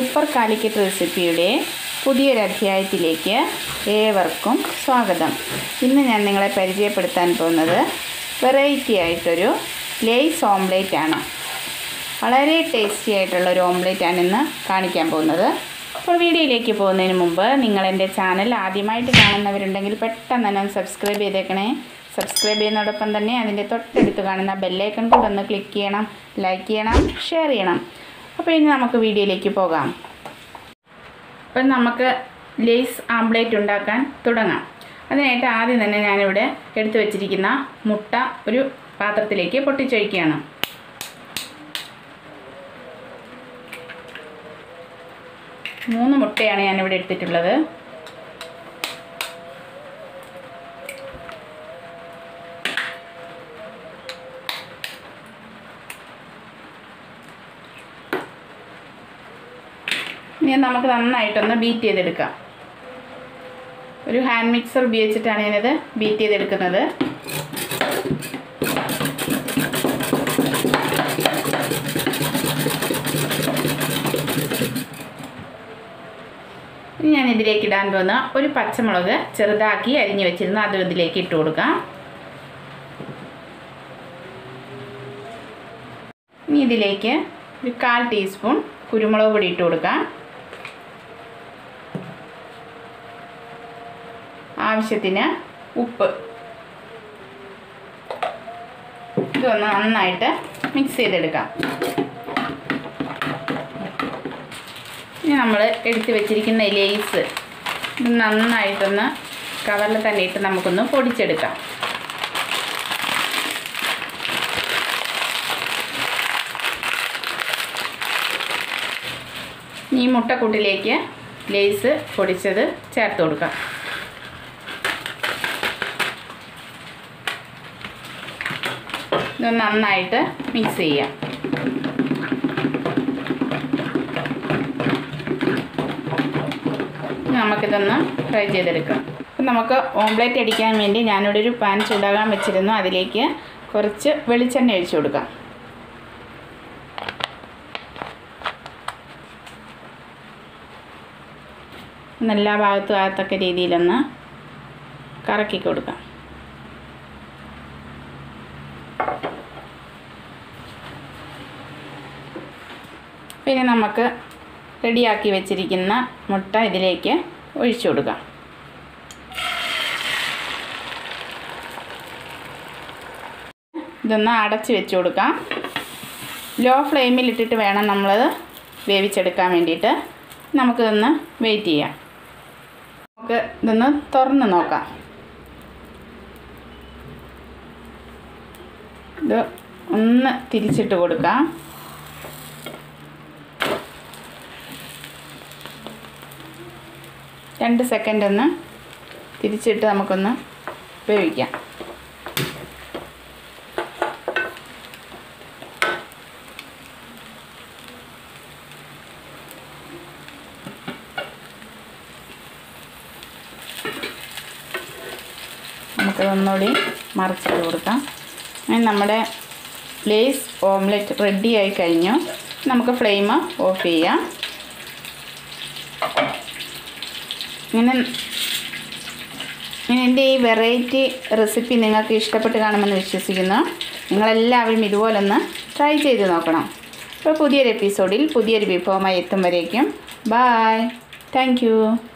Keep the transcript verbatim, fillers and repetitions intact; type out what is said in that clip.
Super Calicut റെസിപ്പിയുടെ പുതിയൊരു അധ്യായത്തിലേക്ക് ഏവർക്കും സ്വാഗതം. ഇന്ന് ഞാൻ നിങ്ങളെ പരിചയപ്പെടുത്താൻ പോകുന്നത് വെറൈറ്റി ആയിട്ടൊരു ലേസ് ഓംലേറ്റ് ആണ്. വളരെ ടേസ്റ്റി ആയിട്ടുള്ള ഒരു ഓംലേറ്റ് ആണ് ഇന്ന് കാണിക്കാൻ പോകുന്നത്. അപ്പോൾ വീഡിയോയിലേക്ക് പോകുന്നതിന് മുമ്പ് നിങ്ങൾ എൻ്റെ ചാനൽ ആദ്യമായിട്ട് കാണുന്നവരുണ്ടെങ്കിൽ പെട്ടെന്ന് തന്നെ സബ്സ്ക്രൈബ് ചെയ്തേക്കണേ. സബ്സ്ക്രൈബ് ചെയ്യുന്നതോടൊപ്പം തന്നെ അതിൻ്റെ തൊട്ടടുത്ത് കാണുന്ന ബെല്ലൈക്കൺ കൂടെ ഒന്ന് ക്ലിക്ക് ചെയ്യണം, ലൈക്ക് ചെയ്യണം, ഷെയർ ചെയ്യണം. അപ്പോൾ ഇനി നമുക്ക് വീഡിയോയിലേക്ക് പോകാം. അപ്പം നമുക്ക് ലേസ് ആംപ്ലേറ്റ് ഉണ്ടാക്കാൻ തുടങ്ങാം. അതിനായിട്ട് ആദ്യം തന്നെ ഞാനിവിടെ എടുത്തു വച്ചിരിക്കുന്ന മുട്ട ഒരു പാത്രത്തിലേക്ക് പൊട്ടിച്ചൊഴിക്കുകയാണ്. മൂന്ന് മുട്ടയാണ് ഞാനിവിടെ എടുത്തിട്ടുള്ളത്. ഇനി നമുക്ക് നന്നായിട്ടൊന്ന് ബീറ്റ് ചെയ്തെടുക്കാം. ഒരു ഹാൻഡ് മിക്സർ ഉപയോഗിച്ചിട്ടാണ് ഞാനിത് ബീറ്റ് ചെയ്തെടുക്കുന്നത്. ഇനി ഞാൻ ഇതിലേക്ക് ഇടാൻ പോകുന്ന ഒരു പച്ചമുളക് ചെറുതാക്കി അരിഞ്ഞു വെച്ചിരുന്നു, അതും ഇതിലേക്ക് ഇട്ട് കൊടുക്കാം. ഇനി ഇതിലേക്ക് ഒരു കാൽ ടീസ്പൂൺ കുരുമുളക് പൊടി ഇട്ട് കൊടുക്കാം. ആവശ്യത്തിന് ഉപ്പ്. ഇതൊന്ന് നന്നായിട്ട് മിക്സ് ചെയ്തെടുക്കാം. ഇനി നമ്മൾ എടുത്ത് വെച്ചിരിക്കുന്ന ലേസ് ഇത് നന്നായിട്ടൊന്ന് കവറിൽ തന്നെ ഇട്ട് നമുക്കൊന്ന് പൊടിച്ചെടുക്കാം. ഈ മുട്ടക്കൂട്ടിലേക്ക് ലേസ് പൊടിച്ചത് ചേർത്ത് കൊടുക്കാം. ഇത് നന്നായിട്ട് മിക്സ് ചെയ്യാം. നമുക്കിതൊന്ന് ഫ്രൈ ചെയ്തെടുക്കാം. അപ്പം നമുക്ക് ഓംലേറ്റ് അടിക്കാൻ വേണ്ടി ഞാനിവിടെ ഒരു പാൻ ചൂടാകാൻ വെച്ചിരുന്നു. അതിലേക്ക് കുറച്ച് വെളിച്ചെണ്ണ ഒഴിച്ചു കൊടുക്കാം. എല്ലാ ഭാഗത്തും ആകത്തക്ക രീതിയിലൊന്ന് കറക്കി കൊടുക്കാം. പിന്നെ നമുക്ക് റെഡിയാക്കി വെച്ചിരിക്കുന്ന മുട്ട ഇതിലേക്ക് ഒഴിച്ചു കൊടുക്കാം. ഇതൊന്ന് അടച്ച് വെച്ച് കൊടുക്കാം. ലോ ഫ്ലെയിമിൽ ഇട്ടിട്ട് വേണം നമ്മളത് വേവിച്ചെടുക്കാൻ വേണ്ടിയിട്ട്. നമുക്കിതൊന്ന് വെയിറ്റ് ചെയ്യാം. നമുക്ക് ഇതൊന്ന് തുറന്ന് നോക്കാം. ഇത് ഒന്ന് തിരിച്ചിട്ട് കൊടുക്കാം. രണ്ട് സെക്കൻഡ് ഒന്ന് തിരിച്ചിട്ട് നമുക്കൊന്ന് വേവിക്കാം. നമുക്കതൊന്നുകൂടി മറിച്ചിട്ട് കൊടുക്കാം. അങ്ങനെ നമ്മുടെ ലേസ് ഓംലെറ്റ് റെഡി ആയി കഴിഞ്ഞു. നമുക്ക് ഫ്ലെയിം ഓഫ് ചെയ്യാം. ഇങ്ങനെ ഇങ്ങനെ എൻ്റെ ഈ വെറൈറ്റി റെസിപ്പി നിങ്ങൾക്ക് ഇഷ്ടപ്പെട്ട് കാണുമെന്ന് വിശ്വസിക്കുന്നു. നിങ്ങളെല്ലാവരും ഇതുപോലൊന്ന് ട്രൈ ചെയ്ത് നോക്കണം. അപ്പോൾ പുതിയൊരു എപ്പിസോഡിൽ പുതിയൊരു വിഭവമായി എത്തും വരേക്കും ബായ്. Thank you.